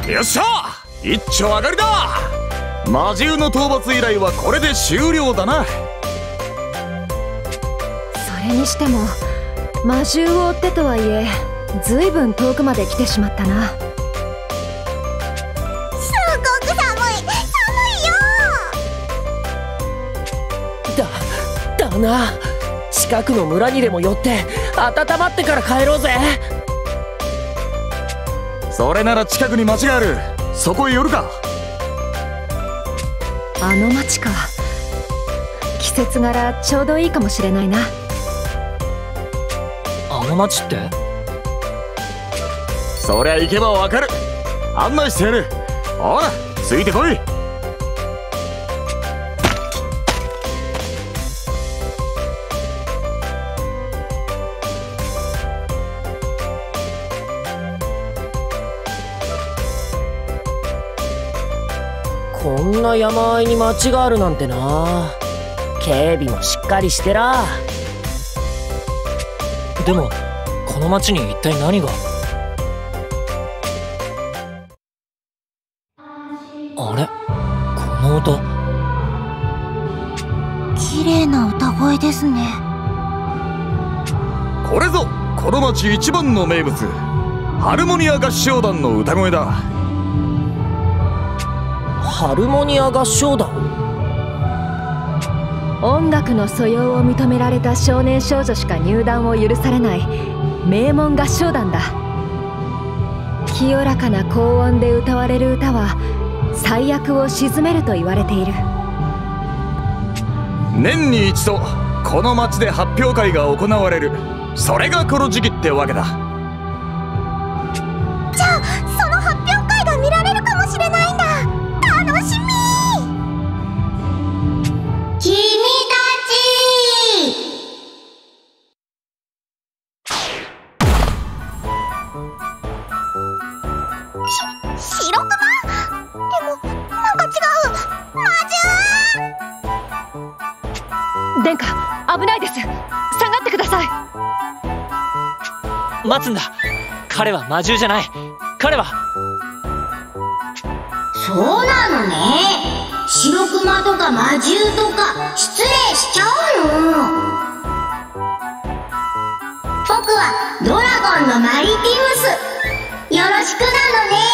よっしゃ、一丁上がりだ。魔獣の討伐依頼はこれで終了だな。 それにしても魔獣を追ってとはいえずいぶん遠くまで来てしまったな。 すごく寒いよ。だな。近くの村にでも寄って温まってから帰ろうぜ。 それなら近くに町がある。そこへ寄るか。 あの町か。季節柄ちょうどいいかもしれないな。 あの町って？ そりゃ行けばわかる。案内してやる。ほらついてこい。 こんな山あいに町があるなんてな。警備もしっかりしてら。でもこの町に一体何が？あれ、この歌。 綺麗な歌声ですね。 これぞこの町一番の名物、ハルモニア合唱団の歌声だ。 ハルモニア合唱団？ 音楽の素養を認められた少年少女しか入団を許されない名門合唱団だ。清らかな高音で歌われる歌は災厄を鎮めると言われている。 年に一度この町で発表会が行われる。それがこの時期ってわけだ。 じゃあその発表会が見られるかもしれないんだ。楽しみ。君たち。白熊？でもなんか違う。魔獣！ 殿下、危ないです。下がってください。 待つんだ。彼は魔獣じゃない。彼は。 そうなのね。白熊とか魔獣とか失礼しちゃうの。僕はドラゴンのマリティムス。よろしくなのね。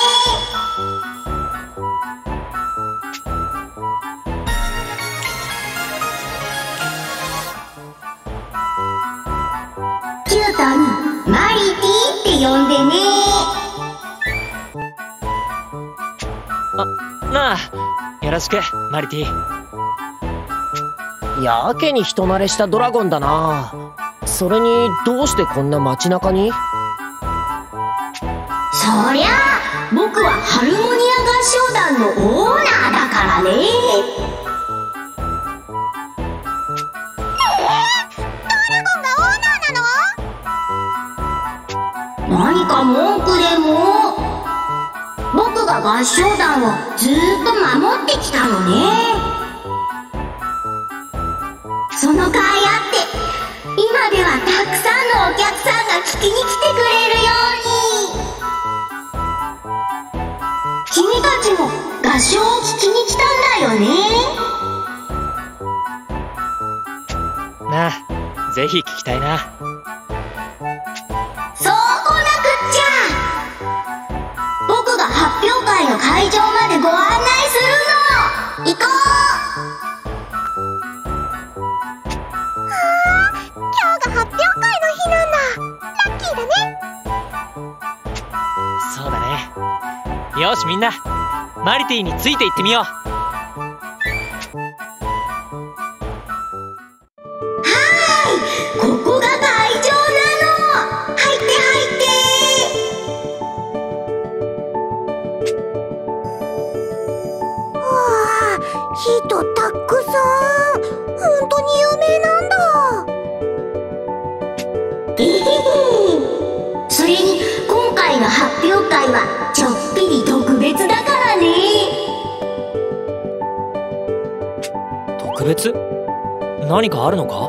キュートにマリティって呼んでね。 なあ、よろしくマリティ。やけに人慣れしたドラゴンだな。それにどうしてこんな街中に？ そりゃあ僕はハルモニア合唱団のオーナーだからね。ドラゴンがオーナーなの？何か文句でも？僕が合唱団をずーっと守ってきたのね。その甲斐あって今ではたくさんのお客さんが聞きに来てくれるように。君たちも合唱を聞きに来たんだよね。 なあ、ぜひ聞きたいな。 そうこなくっちゃ。僕が発表会の会場までご案内するの。行こう。今日が発表会の日なんだ。ラッキーだね。 そうだね。よしみんな、マリティについて行ってみよう。 ここが会場なの。入って入って。わあ、人たくさん。本当に有名なんだ。それに今回の発表会はちょっぴり特別だからね。 特別？何かあるのか？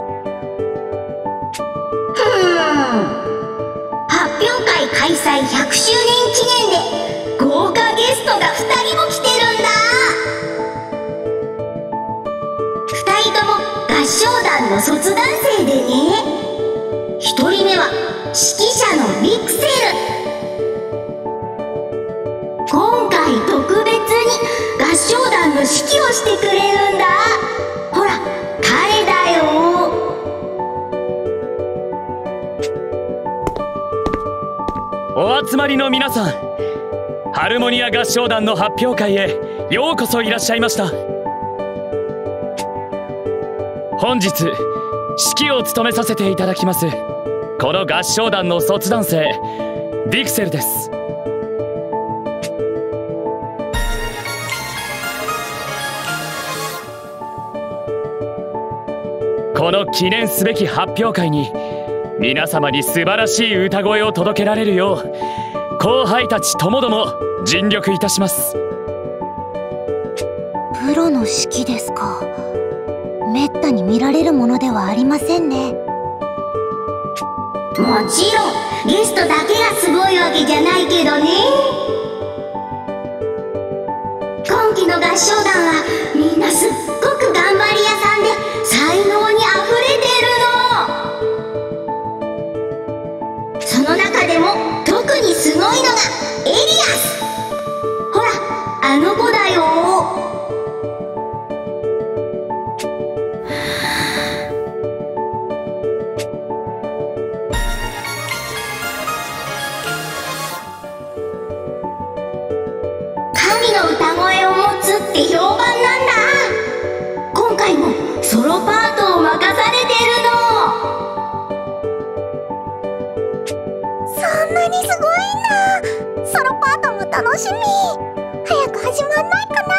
発表会開催100周年記念で豪華ゲス団の卒団生でね。一人目は指揮者のビクセル。今回特別に合唱団の指揮をしてくれるんだ。ほら彼だよ。 お集まりの皆さん、ハルモニア合唱団の発表会へようこそいらっしゃいました。本日指揮を務めさせていただきますこの合唱団の卒団生ディクセルです。この記念すべき発表会に皆様に素晴らしい歌声を届けられるよう後輩たちともども尽力いたします。 プロの指揮ですか。めったに見られるものではありませんね。 もちろんゲストだけがすごいわけじゃないけどね。今期の合唱団はみんなすっごく頑張り屋さんで才能にあふれてるの。その中でも特にすごいのがエリアス。ほらあの子だよ。神の歌声を持つって評判なんだ。今回もソロパートを任されてるの。 そんなにすごいんだ。ソロパートも楽しみ。早く始まんないかな。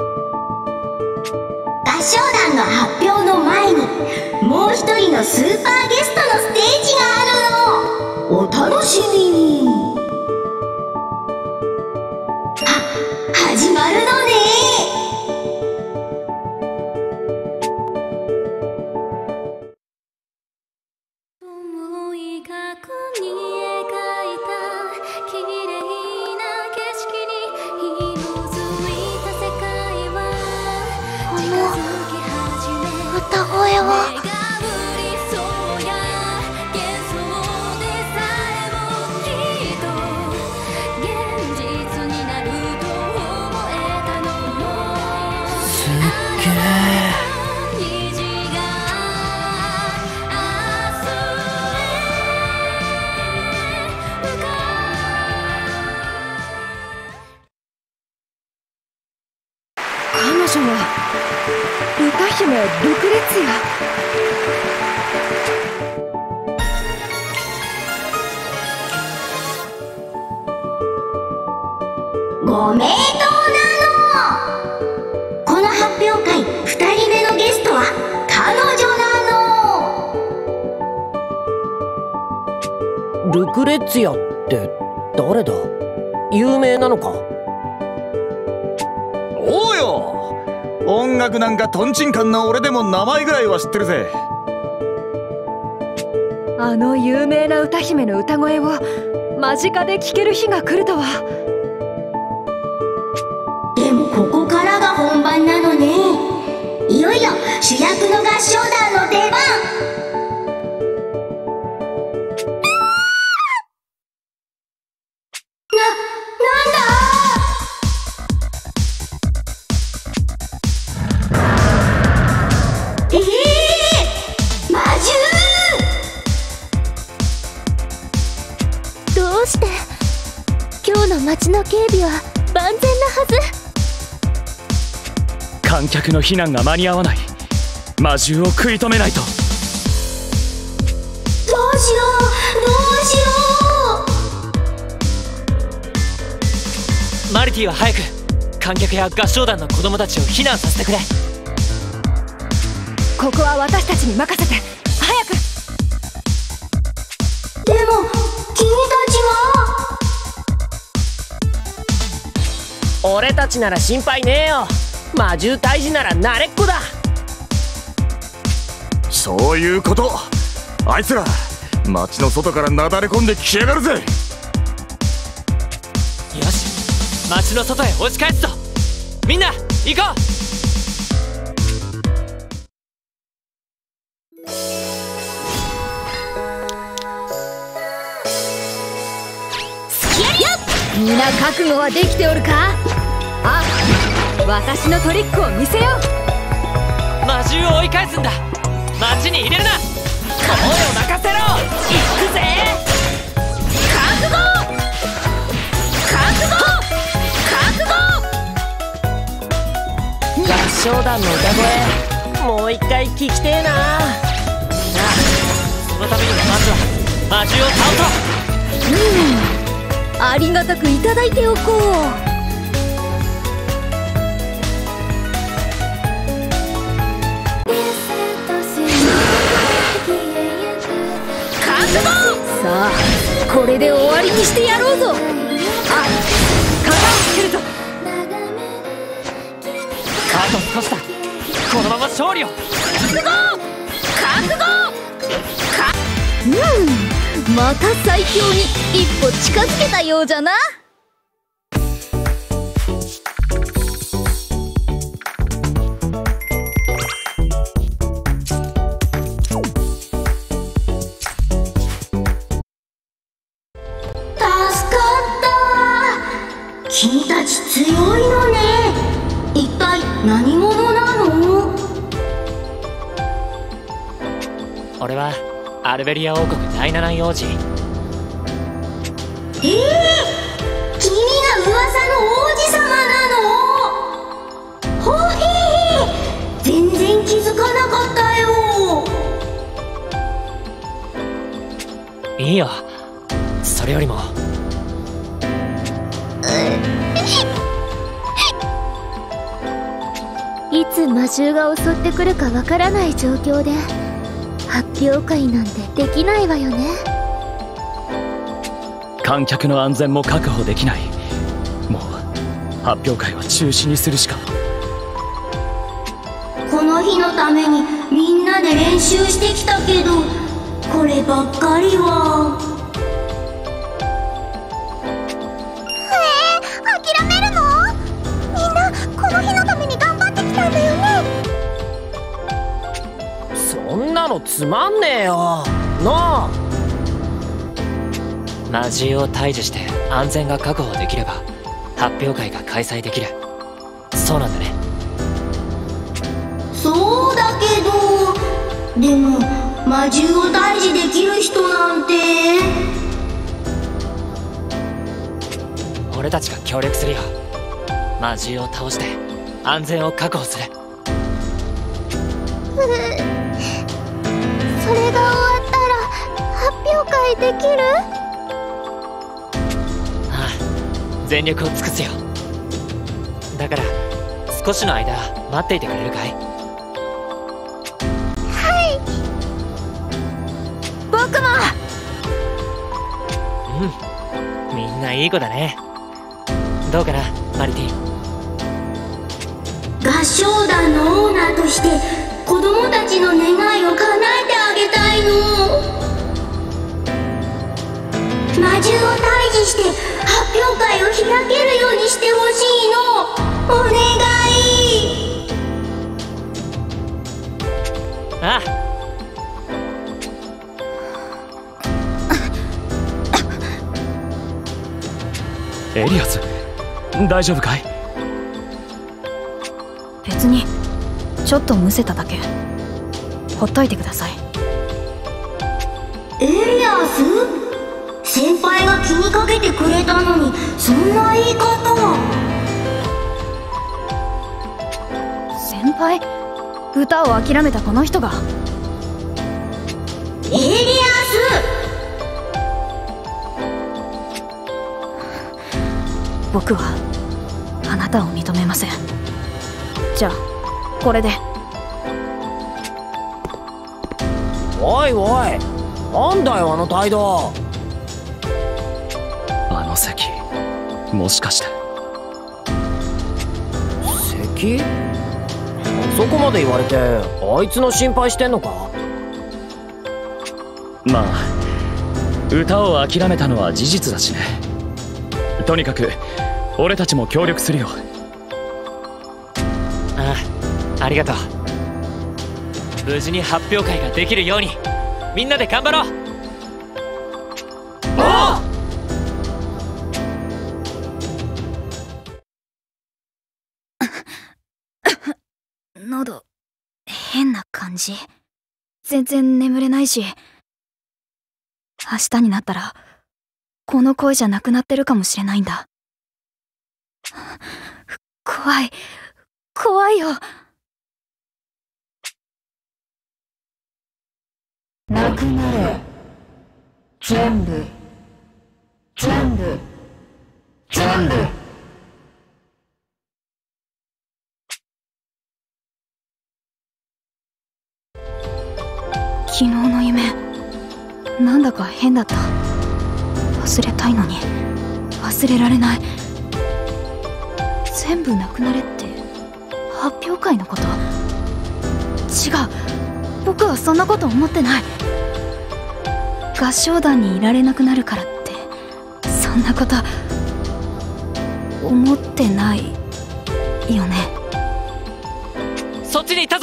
合唱団の発表の前にもう一人のスーパーゲストのステージがあるの。お楽しみに。始まるのね。 思いがこに描いた綺麗な景色に色づいた世界は近づき始め、 歌声は目がうりそうや幻想でさえもきっと現実になると思えたの。 すっげえ。 虹が明日へ向か彼女は歌姫ルクレツィア。 ご名答なの。この発表会2人目のゲストは彼女なの。 ルクレッツィアって誰だ？有名なのか？ おうよ、音楽なんかトンチンカンな俺でも名前ぐらいは知ってるぜ。 あの有名な歌姫の歌声を間近で聴ける日が来るとは。 でもここからが本番なのね。いよいよ主役の合唱団の出番。なんだ。魔獣。 どうして。今日の街の警備は万全なはず。 観客の避難が間に合わない。魔獣を食い止めないと。 どうしようどうしよマルティは早く観客や合唱団の子供たちを避難させてくれ。 ここは私たちに任せて。早く。 う。でも君たちは。 俺たちなら心配ねえよ。魔獣退治なら慣れっこだ。 そういうこと。あいつら街の外からなだれ込んできやがるぜ。 よし、街の外へ押し返すぞ。みんな行こう。 な覚悟はできておるか？あ、私のトリックを見せよう。 魔獣を追い返すんだ。町に入れるな。声を任せろ。行くぜ。覚悟覚悟覚悟。 合唱団の歌声もう一回聞きてえな。 ああ、そのためにはまずは魔獣を倒そう。 ありがたくいただいておこう。さあ、これで終わりにしてやろうぞ。あ、型をつけるぞ。 あと少しだ。このまま勝利を。覚悟覚悟。 また最強に一歩近づけたようじゃな。 君たち強いのね。一体何者なの？ 俺はアルベリア王国第7王子。 君が噂の王子様なの？ほへへ、全然気づかなかったよ。 いいよ。それよりもいつ魔獣が襲ってくるかわからない状況で発表会なんてできないわよね。 観客の安全も確保できない。もう発表会は中止にするしか。 この日のためにみんなで練習してきたけど、こればっかりは。 諦めるの？みんなこの日のために頑張ってきたんだよね。 そんなのつまんねえよなあ。 魔獣を退治して安全が確保できれば発表会が開催できる。そうなんだね。 そうだけど、でも魔獣を退治できる人なんて。 俺たちが協力するよ。魔獣を倒して安全を確保する。 それが終わったら発表会できる？ ああ、全力を尽くすよ。だから少しの間待っていてくれるかい？ 僕も。 みんないい子だね。どうかな、マリティ。 合唱団のオーナーとして子供たちの願いを叶えてあげたいの。魔獣を退治して発表会を開けるようにしてほしいの。お願い。 ああ、 エリアス、大丈夫かい？ 別にちょっとむせただけ。ほっといてください。 エリアス？先輩が気にかけてくれたのにそんな言い方。 先輩？歌を諦めたこの人が。 エリアス！ 僕はあなたを認めません。じゃあこれで。 おいおい、なんだよあの態度。 あの席、もしかして。 席？あそこまで言われてあいつの心配してんのか？ まあ歌を諦めたのは事実だしね。とにかく俺たちも協力するよ。 ああ、ありがとう。無事に発表会ができるようにみんなで頑張ろう。 おう！ 感じ。全然眠れないし、明日になったらこの声じゃなくなってるかもしれないんだ。怖い、怖いよ。 なくなれ。全部、全部、全部。 昨日の夢、なんだか変だった。忘れたいのに忘れられない。全部なくなれって発表会のこと？違う、僕はそんなこと思ってない。合唱団にいられなくなるからってそんなこと思ってないよね。 そっちに行ったぞ。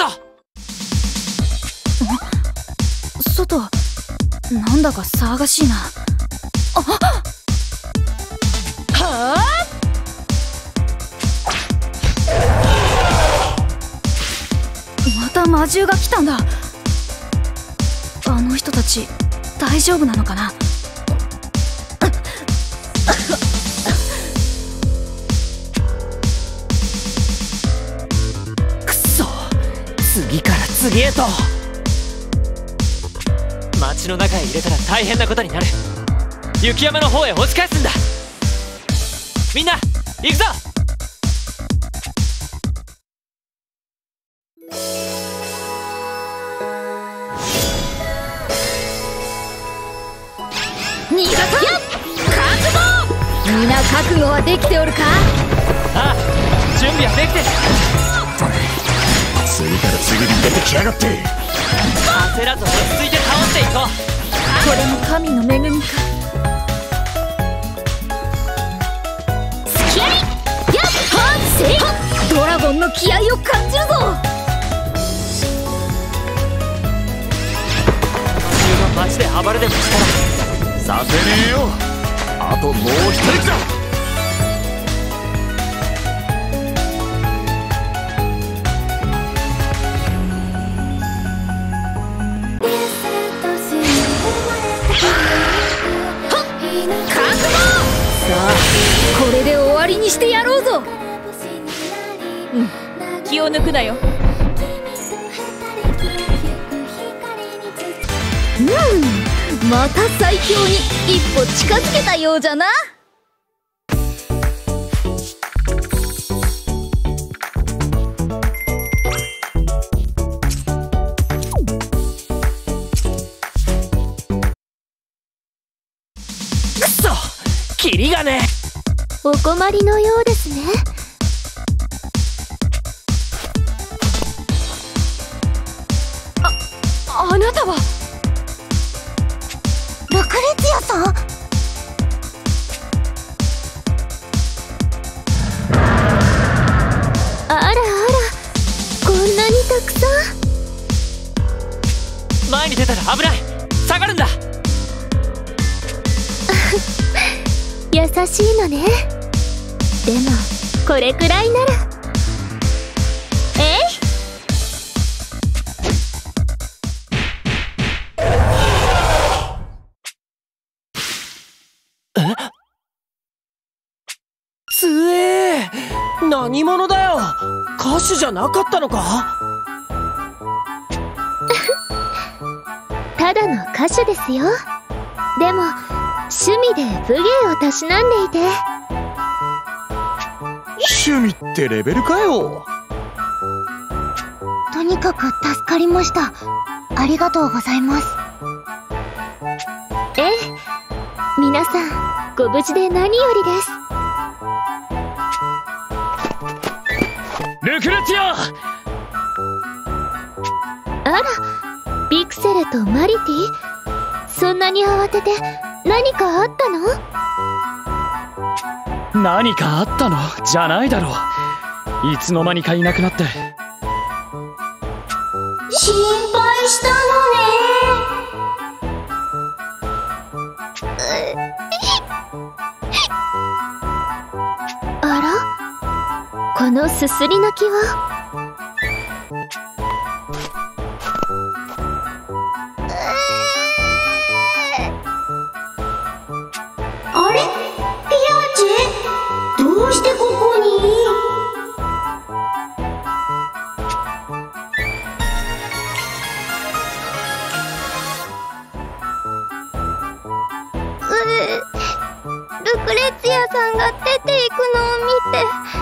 外、なんだか騒がしいな。あっ、はあ、また魔獣が来たんだ。あの人たち大丈夫なのかな。 くそ、次から次へと。街の中へ入れたら大変なことになる。雪山の方へ押し返すんだ。みんな行くぞ。 新潟、覚悟。みんな覚悟はできておるか。 ああ、準備はできてる。 次から次に出てきやがって。 焦らず落ち着いて倒していこう。 これも神の恵みか。 スキャリやっはっせい。 ドラゴンの気合を感じるぞ。 自分が街で暴れでもしたさせねえよ。あともう一息だ。 これで終わりにしてやろうぞ。気を抜くなよ。また最強に一歩近づけたようじゃな。 くそ、キリがね。 お困りのようですね。 あなたはラクレツヤさん。あらあら、こんなにたくさん。 前に出たら危ない。下がるんだ。 優しいのね。でもこれくらいなら。 つえー、何者だよ。歌手じゃなかったのか。 ただの歌手ですよ。でも趣味で武芸をたしなんでいて。 趣味ってレベルかよ。 とにかく助かりました。ありがとうございます。ええ、皆さんご無事で何よりです。 ルクルティア。 あら、ビクセルとマリティ、そんなに慌てて何かあったの？ 何かあったのじゃないだろう。いつの間にかいなくなって。 心配したのね。 あら、このすすり泣きは。 さんが出ていくのを見て、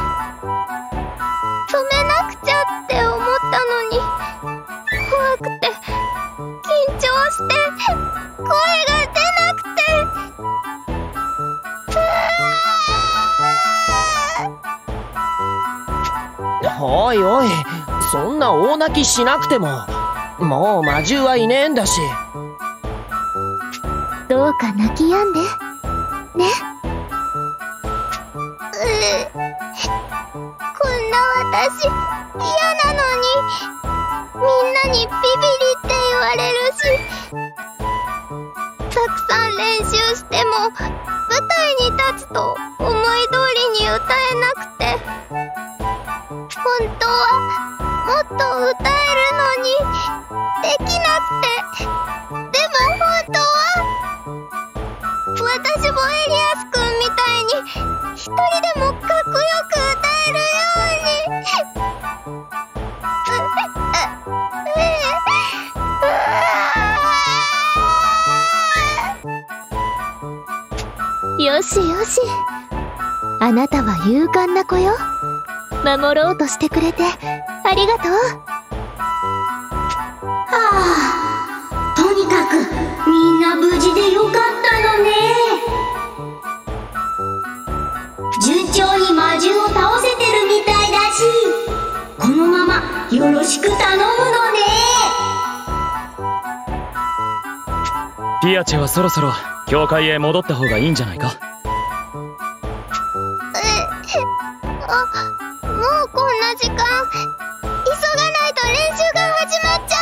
止めなくちゃって思ったのに、怖くて緊張して声が出なくて。 おいおい、そんな大泣きしなくても、もう魔獣はいねえんだし。 どうか泣き止んでね。こんな私嫌なのに、みんなにビビリって言われるし、たくさん練習しても舞台に立つと思い通りに歌えなくて、本当はもっと歌えるのにできなくて。でも本当は私もエリアスくんみたいに一人でもかっこよく歌えるように。よしよし、あなたは勇敢な子よ。守ろうとしてくれてありがとう。 とにかくみんな無事でよかったのね。順調に魔獣を倒せてるみたいだし、このままよろしく頼むのね。 ピアチェはそろそろ教会へ戻った方がいいんじゃないか。 もうこんな時間、急がないと練習が始まっちゃ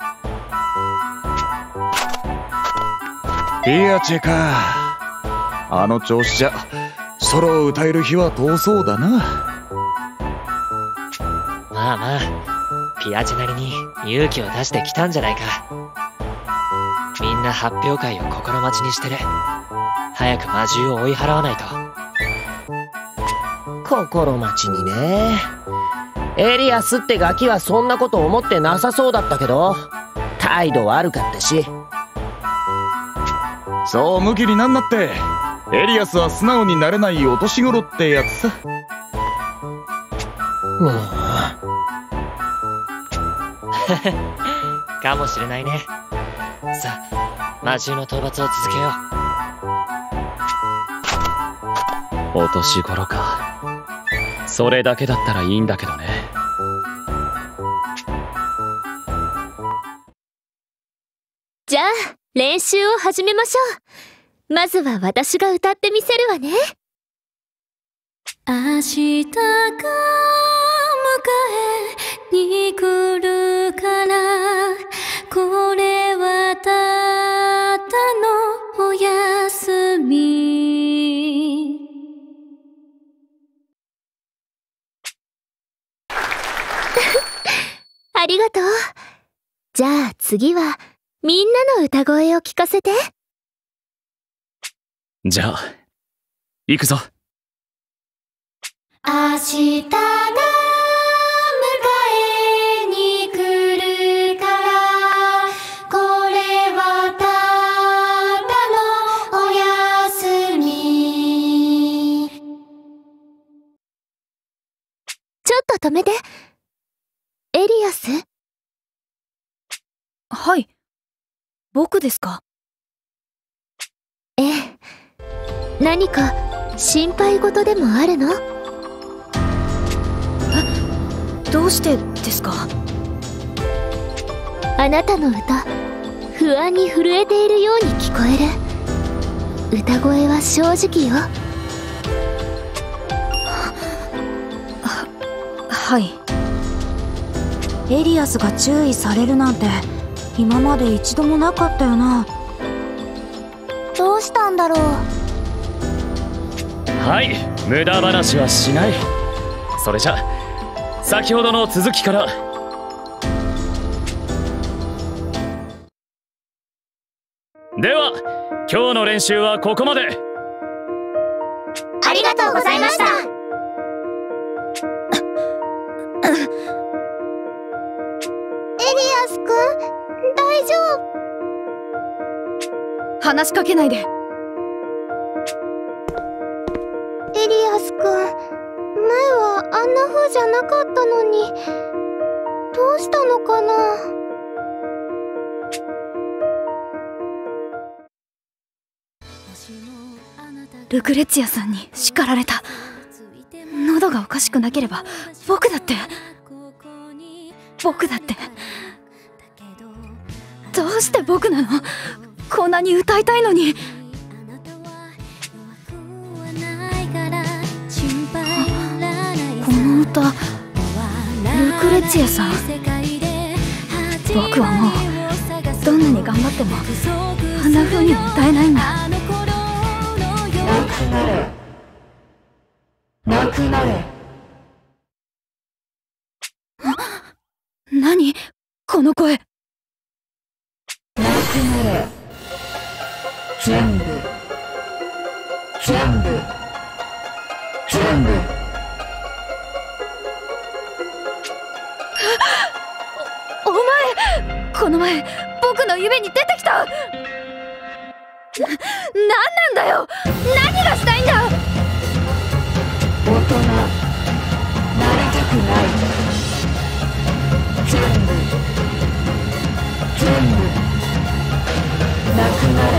ピアチェか。あの調子じゃソロを歌える日は遠そうだな。 まあまあ、ピアチェなりに勇気を出してきたんじゃないか。みんな発表会を心待ちにしてる。早く魔獣を追い払わないと。 心待ちにね。エリアスってガキはそんなこと思ってなさそうだったけど、態度悪かったし。 そうムキになんなって。エリアスは素直になれないお年頃ってやつさ。 かもしれないね。さあ、魔獣の討伐を続けよう。お年頃か。それだけだったらいいんだけどね。 じゃあ練習を始めましょう。まずは私が歌ってみせるわね。 明日が迎えに来るから、これはただのお休み。 ありがとう。じゃあ次はみんなの歌声を聞かせて。 じゃあ行くぞ。 明日が迎えに来るから、これはただのお休み。 ちょっと止めて。エリアス？ はい。僕ですか？ ええ。何か心配事でもあるの？ どうしてですか？ あなたの歌、不安に震えているように聞こえる。歌声は正直よ。 はい。エリアスが注意されるなんて今まで一度もなかったよな。 どうしたんだろう。 はい、無駄話はしない。それじゃ先ほどの続きから。では今日の練習はここまで。 ありがとうございました。エリアスくん、大丈夫？ 話しかけないで。 な風じゃなかったのに、どうしたのかな。 ルクレツィアさんに叱られた。喉がおかしくなければ僕だってどうして僕なの？こんなに歌いたいのに。この歌、ルクレツィアさん。僕はもうどんなに頑張ってもあんな風には歌えないんだ。なくなれ。何この声。なくなれ。全部。お前、この前僕の夢に出てきた。なんなんだよ。何がしたいんだ。大人なりたくない。全部なくなれ。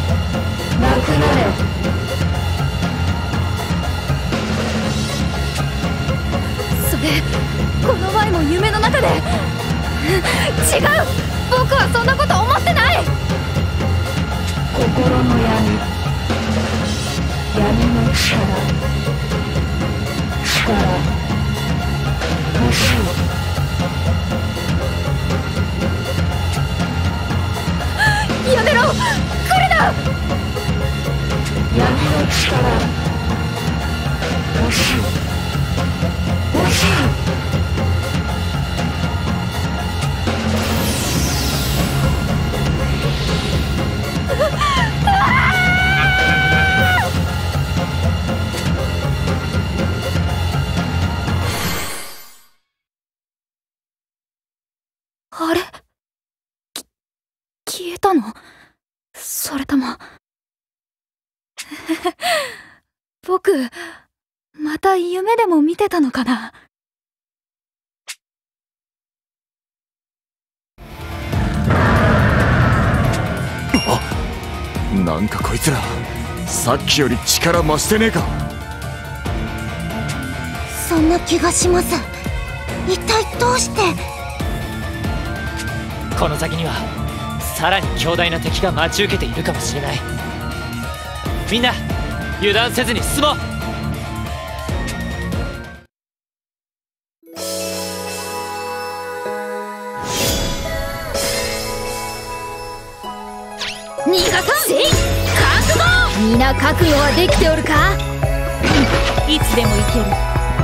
それ、この前も夢の中で。違う、僕はそんなこと思ってない。心の闇の力やめろ、来るな。闇の力欲しい。あれ？消えたの？それとも僕、また夢でも見てたのかな。 なんかこいつらさっきより力増してねえか。 そんな気がします。一体どうして。 この先にはさらに強大な敵が待ち受けているかもしれない。みんな油断せずに進もう。 逃がさん。覚悟。皆覚悟はできておるか。いつでも行ける。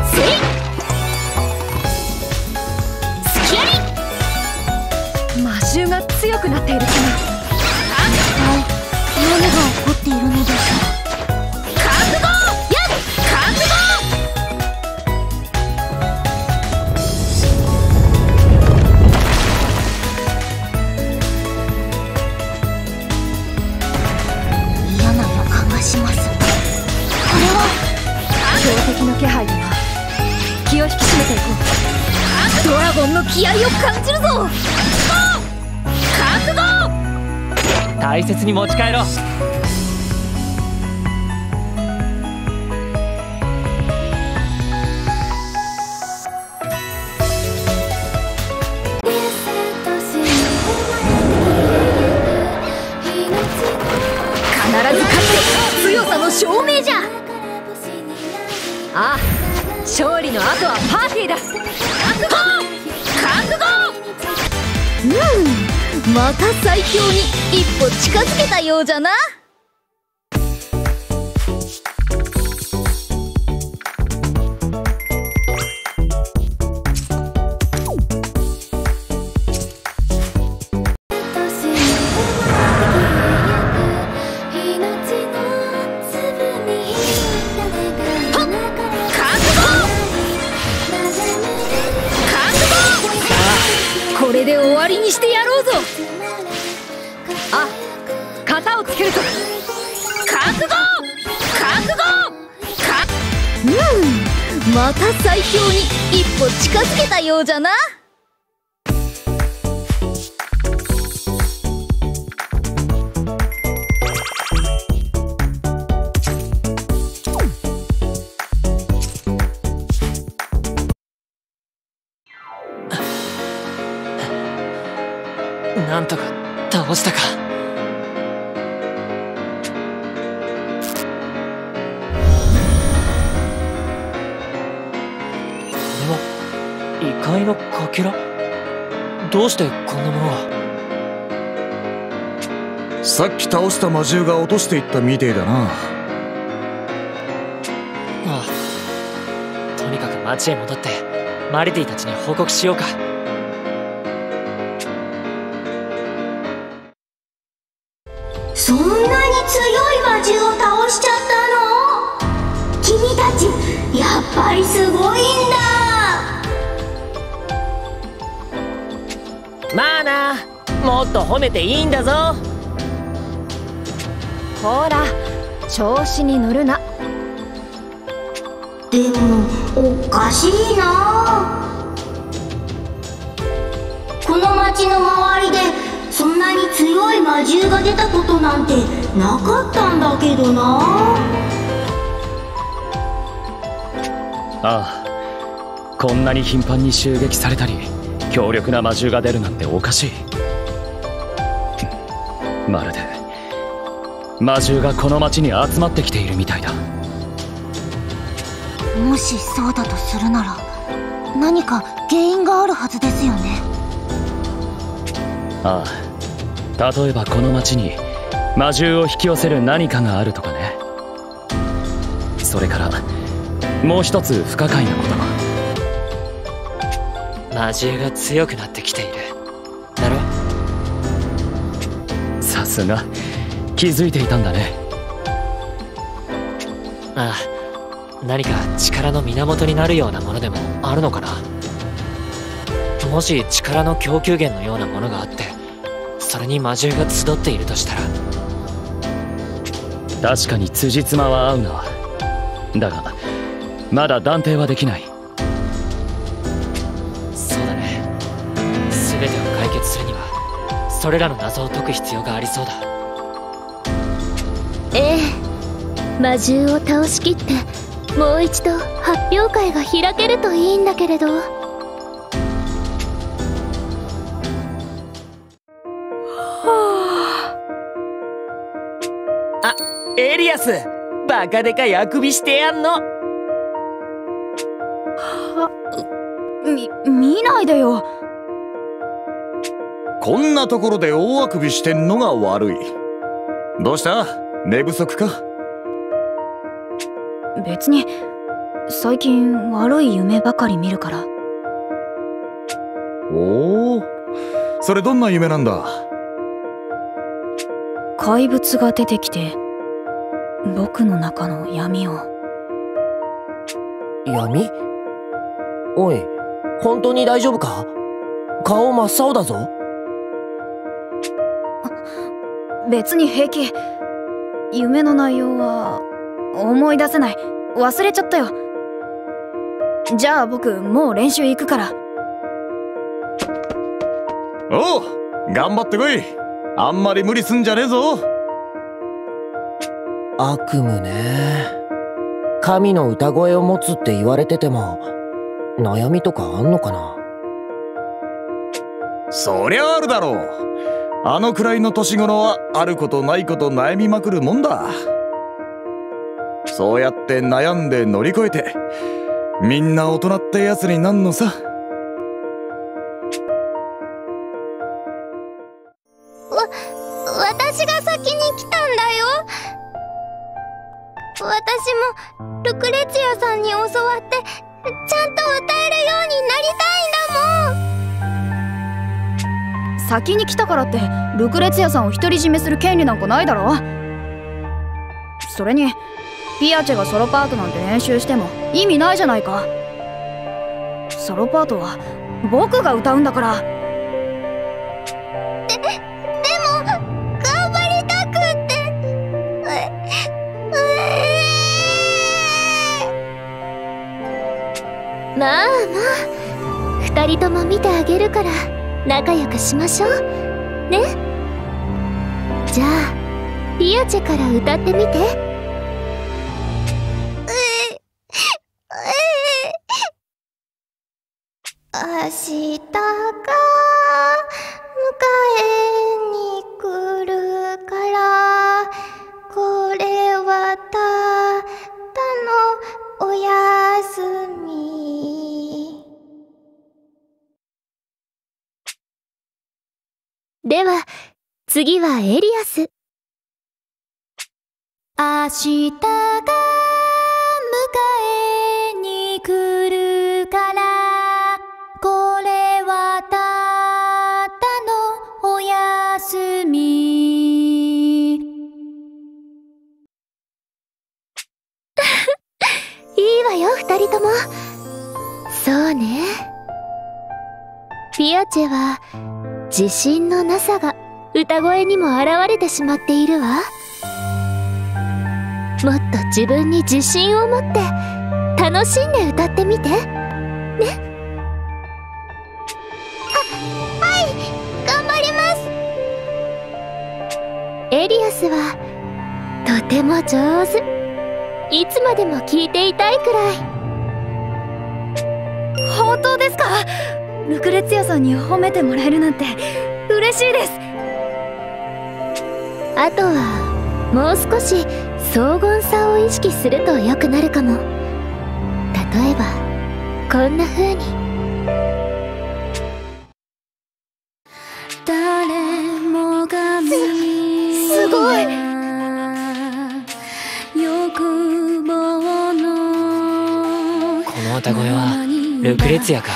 魔獣が強くなっているかな。 何が起こっているのでしょう。 覚悟。 嫌な予感がします。これは強敵の気配だな。気を引き締めていこう。ドラゴンの気合を感じるぞ。覚悟。 大切に持ち帰ろう。 必ず勝って強さの証明じゃ。ああ、勝利の後はパーティーだ。覚悟。また最強に一歩近づけたようじゃな。これで終わりにしてやろうぞ。あ、型をつけるぞ。覚悟。 また最強に一歩近づけたようじゃな。 なんとか倒したか。異界のかけら？どうしてこんなものが？ さっき倒した魔獣が落としていったみてえだな。 ああ、とにかく町へ戻ってマリティたちに報告しようか。 そんなに強い魔獣を倒しちゃったの？君たちやっぱりすごいんだ。 まあな、もっと褒めていいんだぞ。 ほら、調子に乗るな。 でもおかしいな。この町の周りでそんなに強い魔獣が出たことなんてなかったんだけどな。 ああ、こんなに頻繁に襲撃されたり強力な魔獣が出るなんておかしい。まるで魔獣がこの町に集まってきているみたいだ。 もしそうだとするなら何か原因があるはずですよね。 ああ、例えばこの町に魔獣を引き寄せる何かがあるとかね。それからもう一つ不可解なことが。 魔獣が強くなってきているだろ。 さすが気づいていたんだね。 ああ、何か力の源になるようなものでもあるのかな。もし力の供給源のようなものがあってそれに魔獣が集っているとしたら。 確かに辻褄は合うな。だがまだ断定はできない。 そうだね。全てを解決するにはそれらの謎を解く必要がありそうだ。 ええ、魔獣を倒しきってもう一度発表会が開けるといいんだけれど。 あ、エリアス、バカでかいあくびしてやんの。 見ないでよ。 こんなところで大あくびしてんのが悪い。どうした？寝不足か？ 別に最近悪い夢ばかり見るから。 おお、それどんな夢なんだ？ 怪物が出てきて僕の中の闇を。 闇？おい、本当に大丈夫か？顔真っ青だぞ。 別に平気。夢の内容は思い出せない。忘れちゃったよ。じゃあ僕もう練習行くから。 おう、頑張ってこい。あんまり無理すんじゃねえぞ。 悪夢ね。神の歌声を持つって言われてても悩みとかあんのかな？ そりゃあるだろう。あのくらいの年頃はあることないこと悩みまくるもんだ。そうやって悩んで乗り越えてみんな大人ってやつになんのさ。 私が先に来たんだよ。私もルクレツィアさんに教わってちゃんと歌えるようになりたいんだもん。 先に来たからってルクレツィアさんを独り占めする権利なんかないだろ。それにピアチェがソロパートなんて練習しても意味ないじゃないか。ソロパートは僕が歌うんだから。 でも頑張りたくって。 まあまあ、二人とも見てあげるから仲良くしましょうね。じゃあリアチェから歌ってみて。明日が迎えに来るからこれはただのおやすみ。では次はエリアス。明日が迎えに来るからこれはただのおやすみ。いいわよ二人とも。そうね。ピアチェは自信のなさが歌声にも現れてしまっているわ。もっと自分に自信を持って楽しんで歌ってみてね。はい、頑張ります。エリアスはとても上手。いつまでも聴いていたいくらい。 本当ですか？ルクレツィアさんに褒めてもらえるなんて嬉しいです。 あとはもう少し荘厳さを意識すると良くなるかも。例えばこんな風に。誰もがすごい。欲望のこの歌声はルクレツィアか。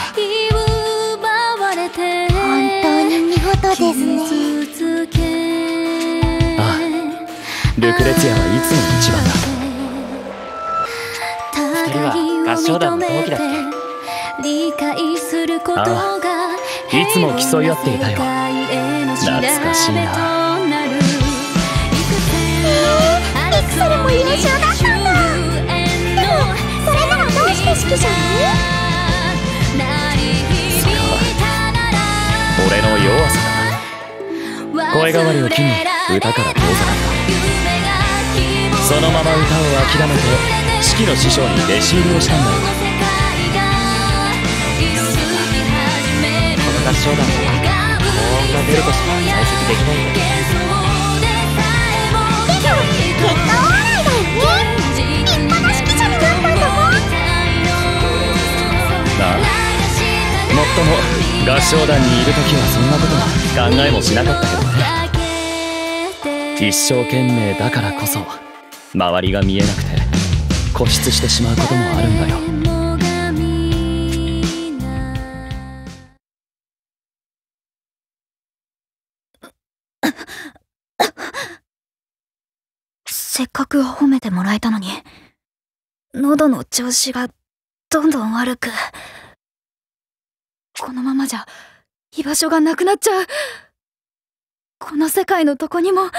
本当に見事ですね。 ああ、ルクレツィアはいつも一番だ。 二人は合唱団の同期だっけ？ ああ、いつも競い合っていたよ。懐かしいな。 それも優勝だったんだ。でもそれならどうして指揮者に？ それは俺の弱さだな。声変わりを機に歌から遠ざかった。そのまま歌を諦めて指揮の師匠に弟子入りをしたんだよ。 この合唱団は高音が出るとしか在籍できないんだ。 でも結果オーライだよね。立派な指揮者になったんだもん。 ああ、もっとも合唱団にいるときはそんなことは考えもしなかったけどね。一生懸命だからこそ周りが見えなくて固執してしまうこともあるんだよ。 せっかく褒めてもらえたのに喉の調子がどんどん悪く。このままじゃ居場所がなくなっちゃう。この世界のどこにもどこ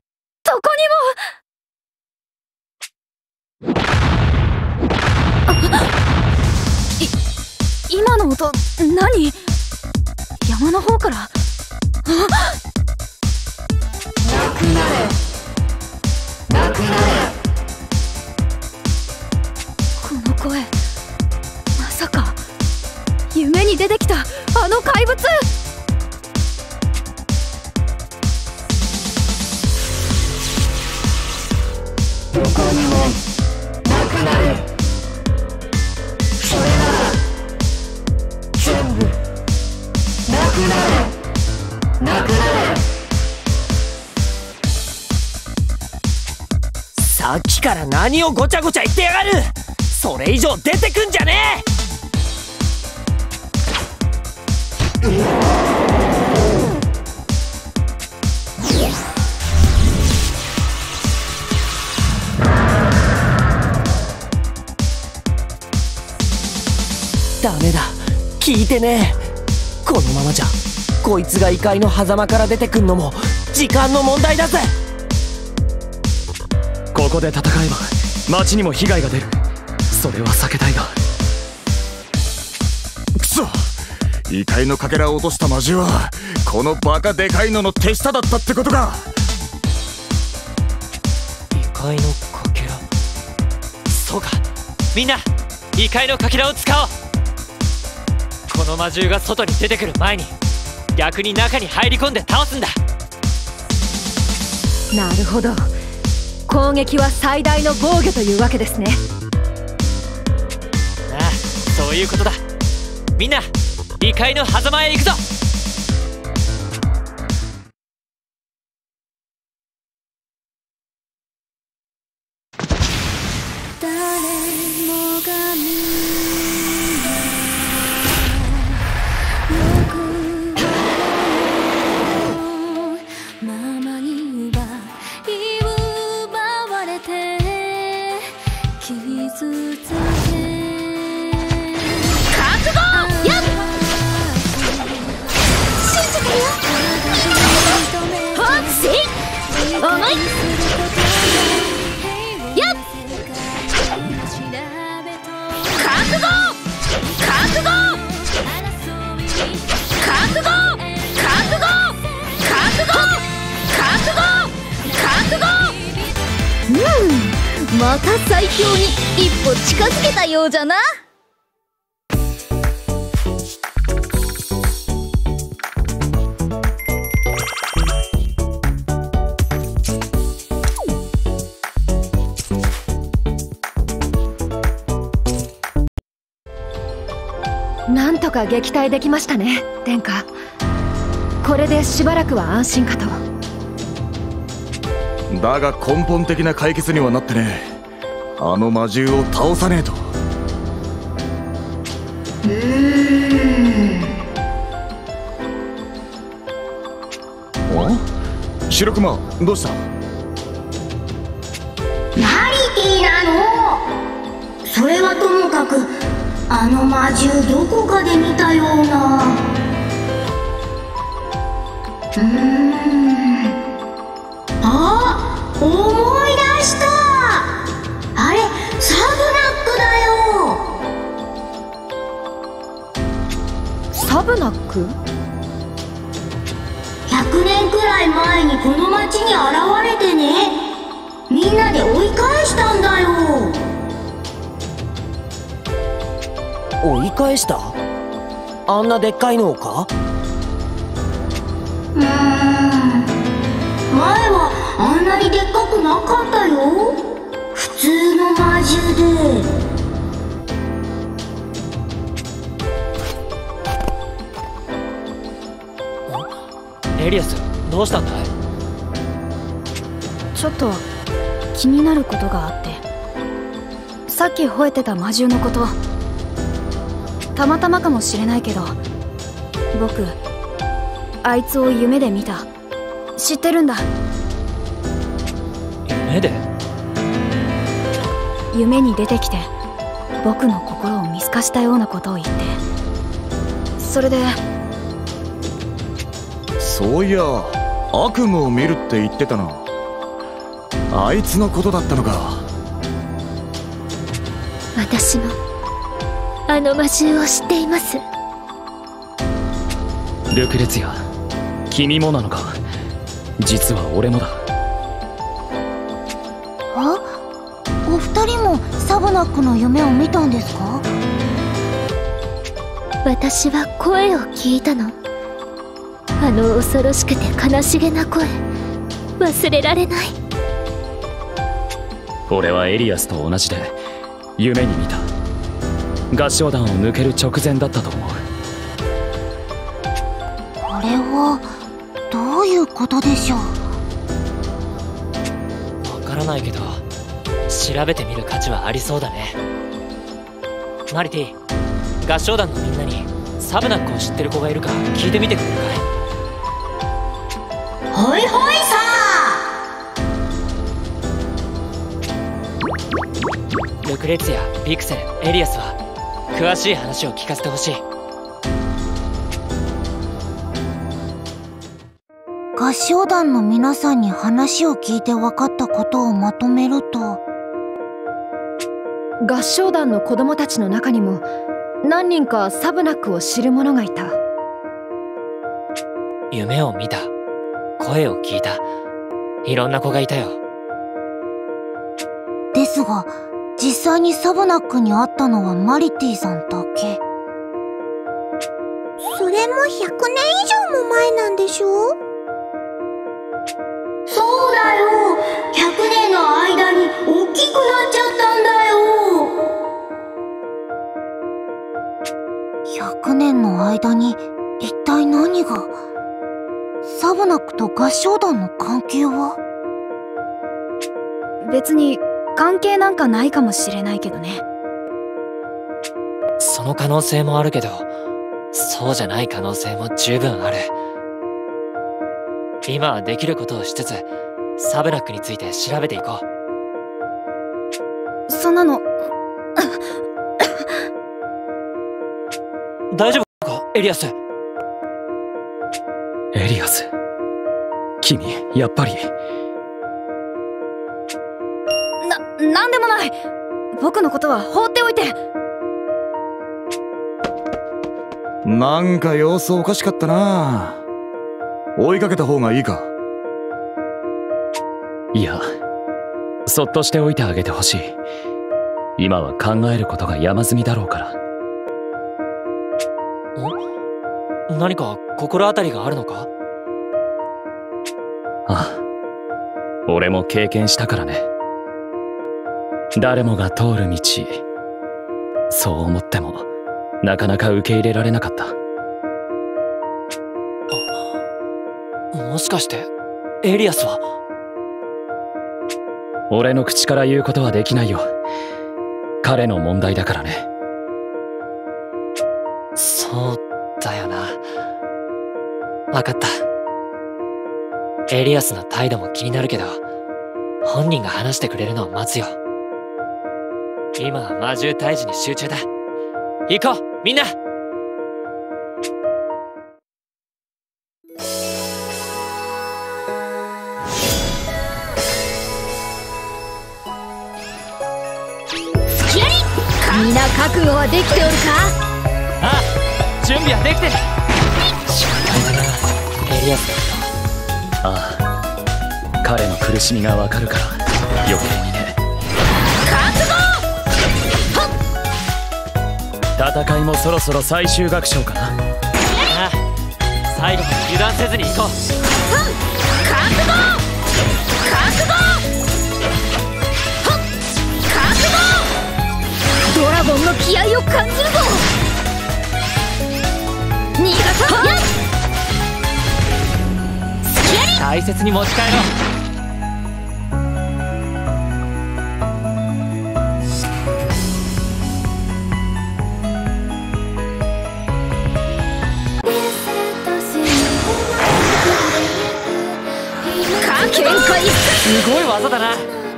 にも。今の音何？山の方から。なくなれなくなれ。この声まさか夢に出てきたあの怪物。どこにもなくなれ。それなら全部なくなれなくなれ。 さっきから何をごちゃごちゃ言ってやがる。それ以上出てくんじゃねえ。ダメだ、聞いてねえ。このままじゃこいつが異界の狭間から出てくんのも時間の問題だぜ。 ここで戦えば町にも被害が出る。それは避けたいが。 くそ、異界のかけらを落とした魔獣はこのバカでかいのの手下だったってことか。 異界のかけら。そうか、みんな異界のかけらを使おう。この魔獣が外に出てくる前に逆に中に入り込んで倒すんだ。 なるほど、攻撃は最大の防御というわけですね。 ああ、そういうことだ。みんな異界の狭間へ行くぞ。 誰もがみんな欲望のままに奪われて傷つけ覚悟やっ信じてるよ。ほっし重いやっ覚悟覚悟覚悟覚悟覚悟覚悟覚悟。また最強に一歩近づけたようじゃな。 なんとか撃退できましたね、殿下。これでしばらくは安心かと。 だが根本的な解決にはなってね。あの魔獣を倒さねえと。お？白熊、どうした？ ナリティなの？それはともかく、あの魔獣どこかで見たような。あ、思い出した。あれ、サブナックだよ。 サブナック ？100年くらい前にこの町に現れてね、みんなで追い返したんだよ。 追い返した？あんなでっかいのか？ 前はあんなにでっかくなかったよ。普通の魔獣で。エリアス、どうしたんだい？ ちょっと気になることがあって。さっき吠えてた魔獣のこと、たまたまかもしれないけど、僕あいつを夢で見た。知ってるんだ。 夢で？ 夢に出てきて僕の心を見透かしたようなことを言って、それで。 そういや、悪夢を見るって言ってたな。あいつのことだったのか。 私もあの魔獣を知っています。 ルクレツィア、君もなのか？実は俺もだ。 お二人もサブナックの夢を見たんですか？ 私は声を聞いたの。あの恐ろしくて悲しげな声、忘れられない。 俺はエリアスと同じで夢に見た。合唱団を抜ける直前だったと思う。 これはどういうことでしょう？ わからないけど調べてみる価値はありそうだね。マリティ、合唱団のみんなにサブナックを知ってる子がいるか聞いてみてくれるかい？ ほいほいさルクレツィア、ピクセル、エリアスは詳しい話を聞かせてほしい。 合唱団の皆さんに話を聞いて分かったことをまとめると、 合唱団の子供たちの中にも何人かサブナックを知る者がいた。 夢を見た、声を聞いた、いろんな子がいたよ。 ですが、実際にサブナックに会ったのはマリティさんだけ。 それも100年以上も前なんでしょ？ そうだよ。100年の間に大きくなっちゃったんだよ。 100年の間に一体何が？サブナックと合唱団の関係は？ 別に関係なんかないかもしれないけどね。 その可能性もあるけど、そうじゃない可能性も十分ある。今はできることをしつつ、サブナックについて調べていこそんなの大丈夫か、エリアス。 エリアス、君やっぱり。 なんでもない。僕のことは放っておいて。 なんか様子おかしかったな。追いかけた方がいいか？ いや、そっとしておいてあげてほしい。今は考えることが山積みだろうから。 何か心当たりがあるのか？ ああ、俺も経験したからね。誰もが通る道、そう思ってもなかなか受け入れられなかった。 もしかしてエリアスは？ 俺の口から言うことはできないよ。彼の問題だからね。 そうだよな。分かった。エリアスの態度も気になるけど、本人が話してくれるのを待つよ。今は魔獣退治に集中だ。行こうみんな。 みんな覚悟はできておるか？ ああ、準備はできてる。心配だな、エリアス。 ああ、彼の苦しみがわかるから余計にね。戦いもそろそろ最終楽章かな。 ああ、最後まで油断せずに行こう。 覚悟！覚悟！覚悟！ドラゴンの気合を感じるぞ。逃がさん。 大切に持ち帰ろう。すごい技だな。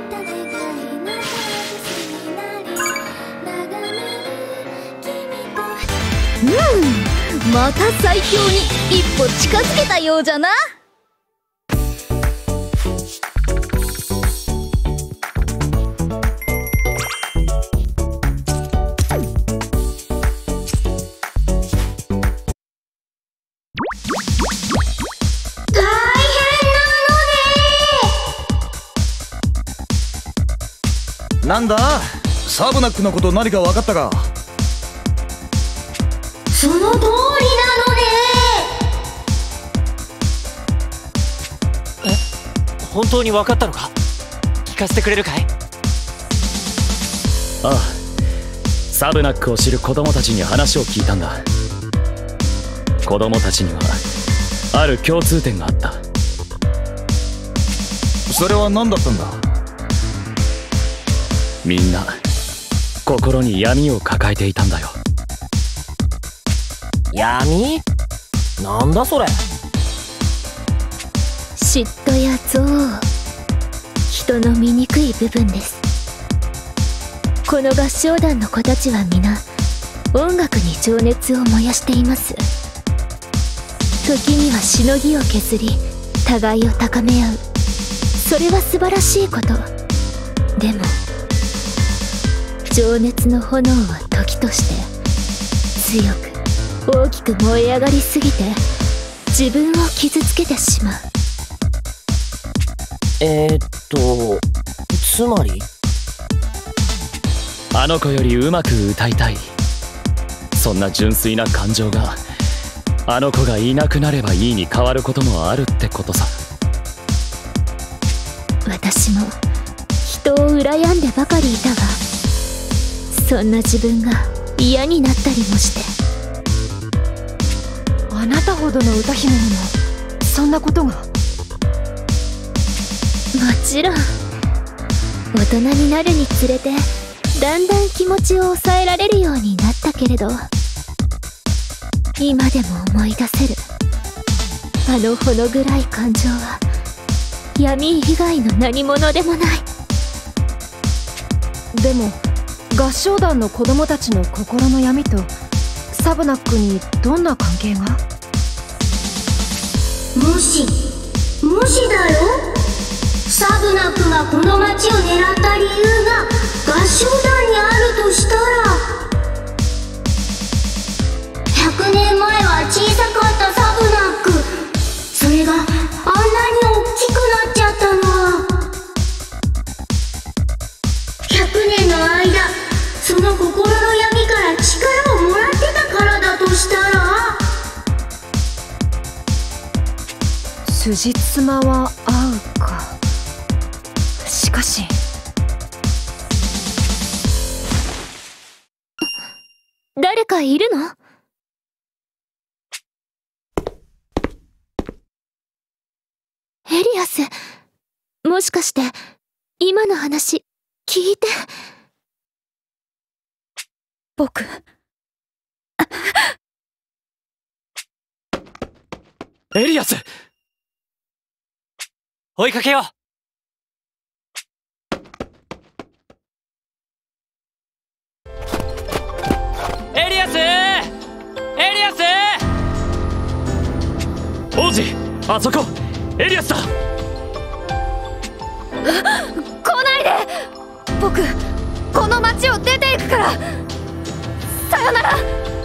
また最強に一歩近づけたようじゃな。 なんだ、サブナックのこと何か分かったか？ その通りなのね。 本当に分かったのか？聞かせてくれるかい？ ああ、サブナックを知る子供たちに話を聞いたんだ。子供たちにはある共通点があった。 それは何だったんだ？ みんな心に闇を抱えていたんだよ。 闇？なんだそれ。 嫉妬や憎悪、人の醜い部分です。この合唱団の子たちは皆音楽に情熱を燃やしています。時にはしのぎを削り互いを高め合う。それは素晴らしいこと。でも情熱の炎は時として強く大きく燃え上がりすぎて自分を傷つけてしまう。 つまりあの子よりうまく歌いたい、そんな純粋な感情があの子がいなくなればいいに変わることもあるってことさ。 私も人を羨んでばかりいたわ。そんな自分が嫌になったりもして。 あなたほどの歌姫にもそんなことが。 もちろん大人になるにつれてだんだん気持ちを抑えられるようになったけれど、今でも思い出せるあのほの暗い感情は闇以外の何者でもない。 でも合唱団の子供たちの心の闇とサブナックにどんな関係が？ もしだよ、サブナックがこの町を狙った理由が合唱団にあるとしたら、100年前は小さかったサブナック、それがあんなに大きくなっちゃったのは、100年の間その心の闇から力をもらってたからだとしたら、 辻褄は合うか。しかし誰かいるの？エリアス、もしかして今の話聞いて。 僕エリアス、追いかけよう。エリアス、エリアス！ 王子、あそこエリアスだ。 来ないで。僕この町を出ていくから。さよなら。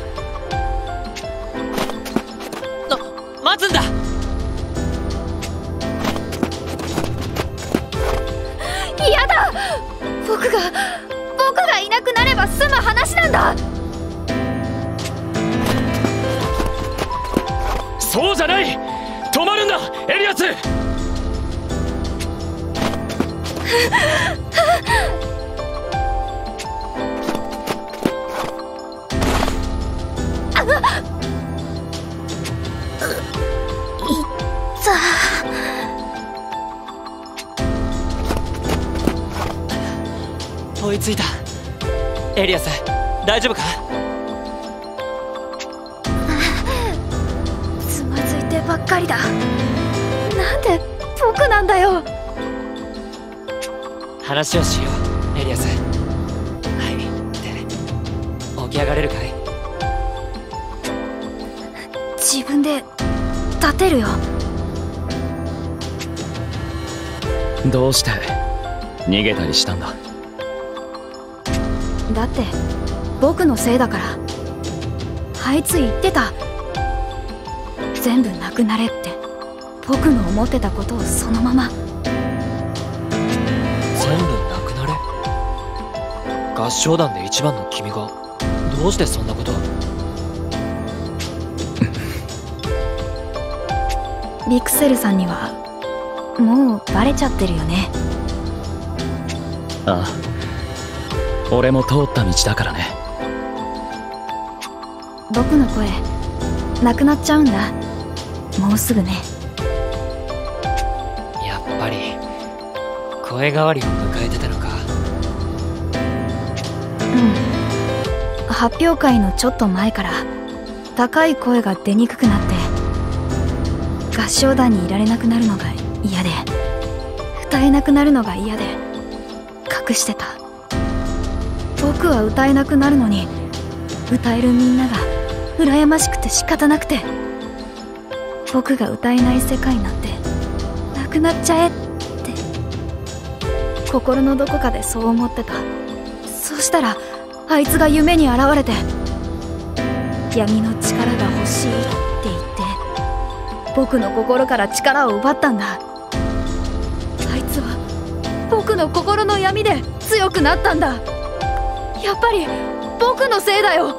待つんだ。 嫌だ。僕がいなくなれば済む話なんだ。 そうじゃない、止まるんだエリアス。 追いついた。エリアス、大丈夫か？ つまずいてばっかりだ。なんで僕なんだよ。 話をしよう、エリアス。はい、で起き上がれるかい？ 自分で立てるよ。 どうして逃げたりしたんだ？ だって僕のせいだから。あいつ言ってた。全部なくなれって。僕の思ってたことをそのまま。 全部なくなれ？合唱団で一番の君がどうしてそんなこと？ ビクセルさんにはもうバレちゃってるよね。 ああ、俺も通った道だからね。 僕の声なくなっちゃうんだ、もうすぐね。 やっぱり声変わりを迎えてたのか。 うん、発表会のちょっと前から高い声が出にくくなって合唱団にいられなくなるのが嫌で、歌えなくなるのが嫌で隠してた。僕は歌えなくなるのに歌えるみんなが羨ましくて仕方なくて、僕が歌えない世界なんてなくなっちゃえって心のどこかでそう思ってた。そしたらあいつが夢に現れて、 闇の力が欲しいって言って僕の心から力を奪ったんだ。あいつは僕の心の闇で強くなったんだ。やっぱり僕のせいだよ。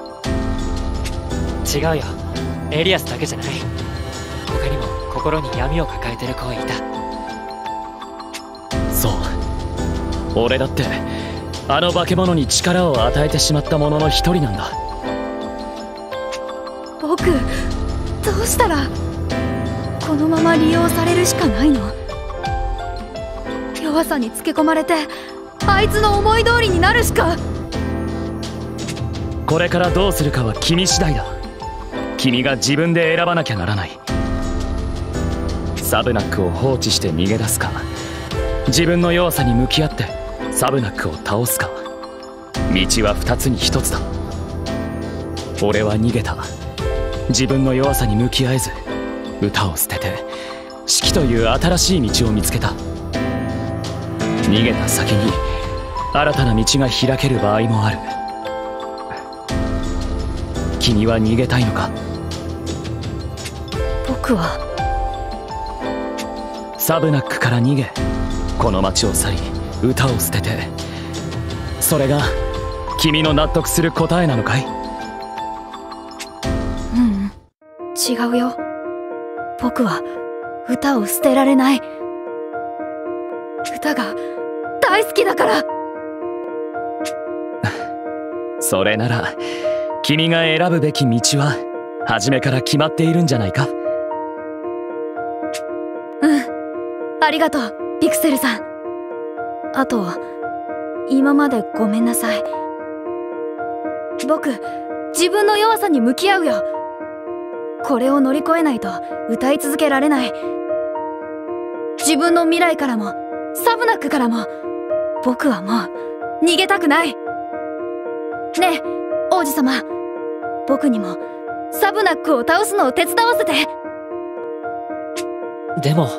違うよ、エリアスだけじゃない。他にも心に闇を抱えてる子がいた。 そう、俺だってあの化け物に力を与えてしまった者の一人なんだ。 僕、どうしたらこのまま利用されるしかないの？弱さにつけ込まれてあいつの思い通りになるしか。 これからどうするかは君次第だ。君が自分で選ばなきゃならない。サブナックを放置して逃げ出すか、自分の弱さに向き合ってサブナックを倒すか。道は二つに一つだ。俺は逃げた。自分の弱さに向き合えず歌を捨てて四季という新しい道を見つけた。逃げた先に新たな道が開ける場合もある。君は逃げたいのか？ 僕はサブナックから逃げ、この街を去り歌を捨てて、それが君の納得する答えなのかい？ ううん、違うよ。僕は歌を捨てられない。歌が大好きだから。 それなら君が選ぶべき道は初めから決まっているんじゃないか？ うん、ありがとうピクセルさん。あと今までごめんなさい。僕、自分の弱さに向き合うよ。これを乗り越えないと歌い続けられない。自分の未来からもサブナックからも僕はもう逃げたくない。ねえ王子様、僕にもサブナックを倒すのを手伝わせて。 でも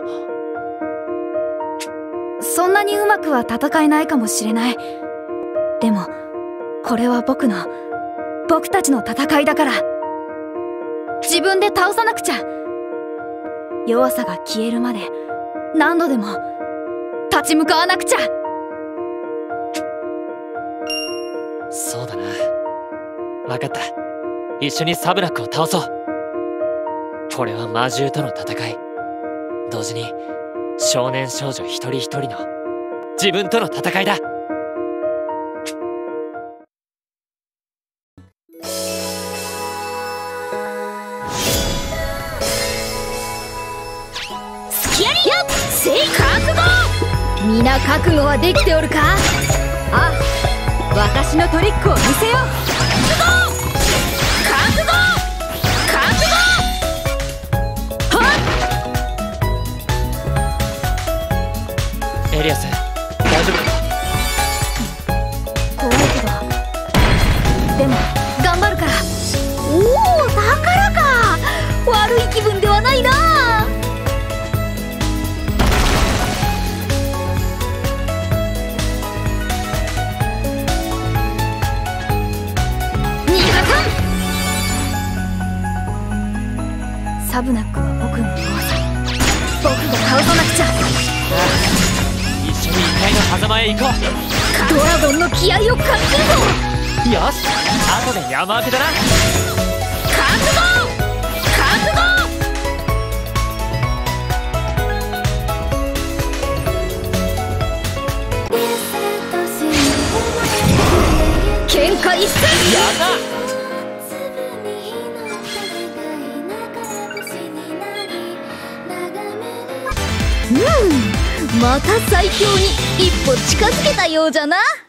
そんなにうまくは戦えないかもしれない。でもこれは僕たちの戦いだから。自分で倒さなくちゃ。弱さが消えるまで何度でも立ち向かわなくちゃ。 そうだな、分かった。一緒にサブナックを倒そう。これは魔獣との戦い、同時に少年少女一人一人の自分との戦いだ。 スキアリア正覚悟。皆覚悟はできておるか？ああ、私のトリックを見せよう。覚悟はエリアス、大丈夫か？ 怖いけど、でも頑張るから。おお、だからか。悪い気分ではないな。サブナックは僕の弱さ。僕が倒さなくちゃ。 一緒に一体の狭間へ行こう。 ドラゴンの気合を感じるぞ。 よし、後で山分けだな。 覚悟。喧嘩一閃。 やった。 また最強に一歩近づけたようじゃな。